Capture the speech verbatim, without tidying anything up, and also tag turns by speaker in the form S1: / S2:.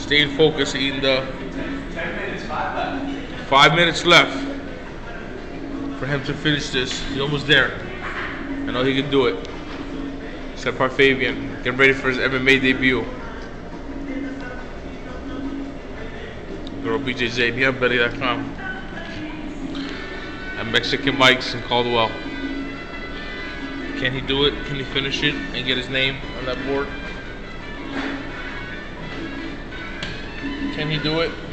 S1: Staying focused, eating the five minutes left for him to finish this. He's almost there. I know he can do it. Except Fabian, getting ready for his M M A debut. Girl B J J, B M Belly dot com. And Mexican Mike's in Caldwell. Can he do it? Can he finish it and get his name on that board? Can he do it?